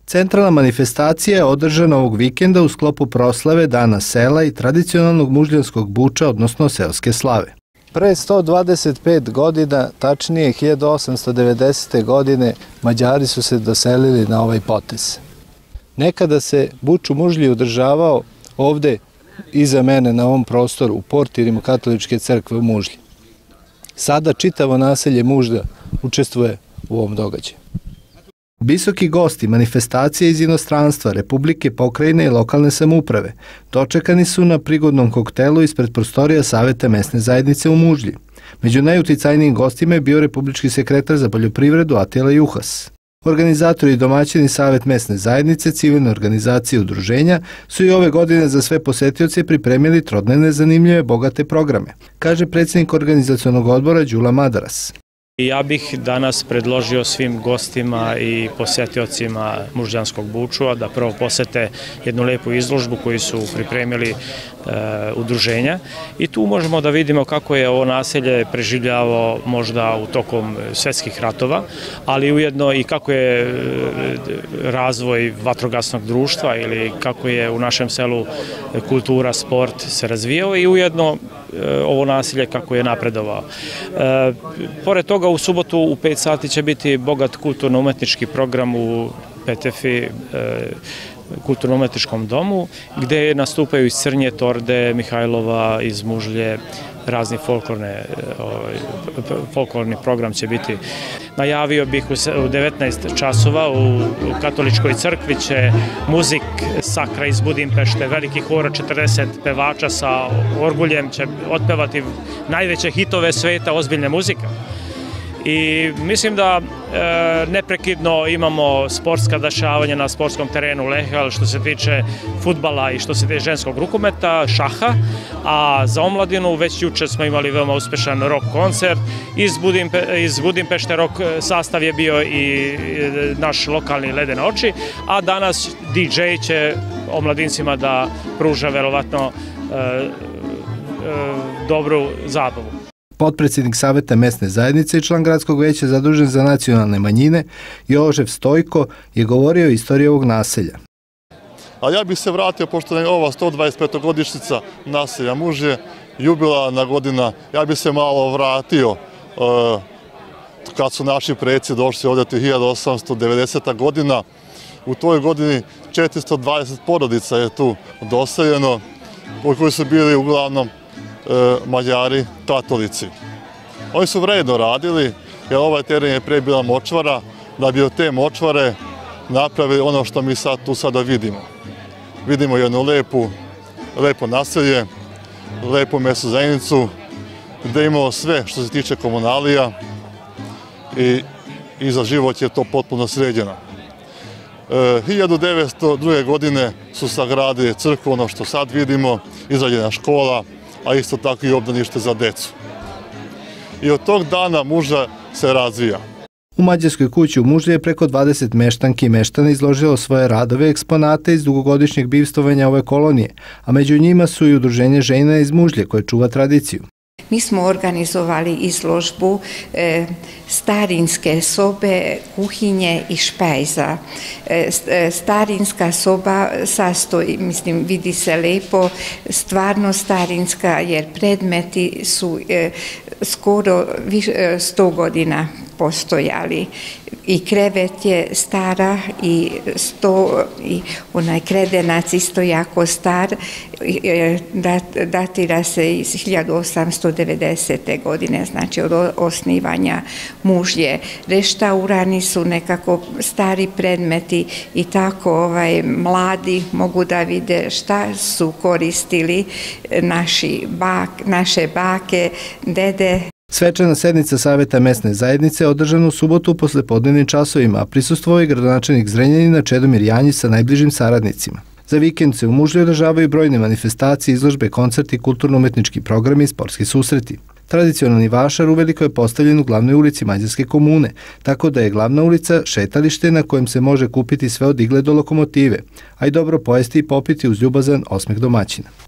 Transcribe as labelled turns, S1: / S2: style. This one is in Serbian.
S1: Centralna manifestacija je održana ovog vikenda u sklopu proslave Dana sela i tradicionalnog mužljanskog buča, odnosno seoske slave. Pre 125 godina, tačnije 1890. godine, Mađari su se doselili na ovaj potez. Nekada se buč u Mužlji održavao ovde iza mene na ovom prostoru u portirima Katoličke crkve u Mužlji. Sada čitavo naselje Mužlja učestvuje u ovom događaju. Visoki gosti manifestacije iz inostranstva, Republike, pokrajine i lokalne samouprave dočekani su na prigodnom koktelu ispred prostorija Saveta mesne zajednice u Mužlji. Među najuticajnijim gostima je bio republički sekretar za poljoprivredu Atila Juhas. Organizatori i domaćini Savet mesne zajednice, civilne organizacije i udruženja su i ove godine za sve posetioce pripremili trodnevne, zanimljive, bogate programe, kaže predsjednik organizacionog odbora Đula Madaras.
S2: Ja bih danas predložio svim gostima i posetiocima Mužljanskog bučua da prvo posete jednu lepu izložbu koju su pripremili udruženja i tu možemo da vidimo kako je ovo naselje preživljavalo možda u tokom svetskih ratova, ali ujedno i kako je razvoj vatrogasnog društva ili kako je u našem selu kultura, sport se razvijao i ujedno ovo naselje kako je napredovao. Pored toga u subotu u 5 sati će biti bogat kulturno-umetnički program u PTF-i kulturno-umetničkom domu, gde nastupaju iz Crnje, Torde, Mihajlova, iz Mužlje, razni folklorni program će biti. Najavio bih u 19 časova u Katoličkoj crkvi će muzik Sakra iz Budimpešte, veliki hor 40 pevača sa orguljem će otpevati najveće hitove sveta, ozbiljne muzika. I mislim da neprekidno imamo sportska dešavanja na sportskom terenu Lehel što se tiče fudbala i što se tiče ženskog rukometa, šaha, a za omladinu već juče smo imali veoma uspešan rock koncert. Iz Budimpešte rock sastav je bio i naš lokalni Ledene oči, a danas DJ će omladincima da pruža verovatno dobru zabavu.
S1: Potpredsjednik Saveta mesne zajednice i član gradskog veća zadužen za nacionalne manjine, Jožef Stojko, je govorio o istoriji ovog naselja.
S3: A ja bih se vratio, pošto je ova 125-godišnjica naselja Mužlje, jubilarna godina, ja bih se malo vratio kad su naši preci došli ovdje 1890. godina. U toj godini 420 porodica je tu doseljeno, koji su bili uglavnom Mađari, katolici. Oni su vredno radili, jer ovaj teren je pre bila močvara, da bi od te močvare napravili ono što mi sad tu sada vidimo. Vidimo jednu lepo naselje, lepu mesnu zajednicu, gde imamo sve što se tiče komunalija i za život je to potpuno sređeno. 1902. godine su sagradili crkvu, ono što sad vidimo, izrađena škola, a isto tako i obdanište za decu. I od tog dana Mužlja se razvija.
S1: U Mađarskoj kući u Mužlji je preko 20 meštanki i meštana izložilo svoje radove i eksponate iz dugogodišnjeg bivstvovanja ove kolonije, a među njima su i udruženje žena iz Mužlje koje čuva tradiciju.
S4: Mi smo organizovali izložbu starinske sobe, kuhinje i špajza. Starinska soba sastoji, mislim, vidi se lepo, stvarno starinska, jer predmeti su skoro 100 godina postojali. I krevet je stara i onaj kredenac isto jako star, datira se iz 1890. godine, znači od osnivanja Mužlje. Reštaurani su nekako stari predmeti i tako mladi mogu da vide šta su koristili naše bake, dede.
S1: Svečana sednica Saveta mesne zajednice je održana u subotu u poslepodnevnim časovima, a prisustvovao je gradonačelnik Zrenjanina Čedomir Janjić sa najbližim saradnicima. Za vikend se u Mužlji održavaju brojne manifestacije, izložbe, koncerti, kulturno-umetnički programi i sportski susreti. Tradicionalni vašar uveliko je postavljen u glavnoj ulici Mađarske komune, tako da je glavna ulica šetalište na kojem se može kupiti sve od igle do lokomotive, a i dobro pojesti i popiti uz ljubazan osmeh domaćina.